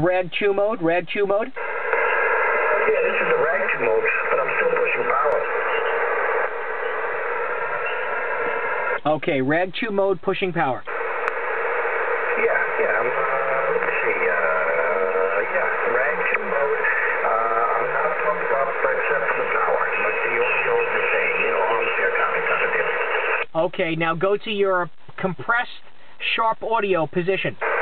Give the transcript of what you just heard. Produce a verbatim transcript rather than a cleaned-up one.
Rag two mode, Rag two mode. Yeah, this is the Rag two mode, but I'm still pushing power. Okay, Rag two mode, pushing power. Yeah, yeah, I'm, uh, let's see, uh, yeah, Rag two mode. Uh, I'm not pumped up except for the power, but the audio is the same, you know, arm fair counting kind of deal. Okay, now go to your compressed, sharp audio position.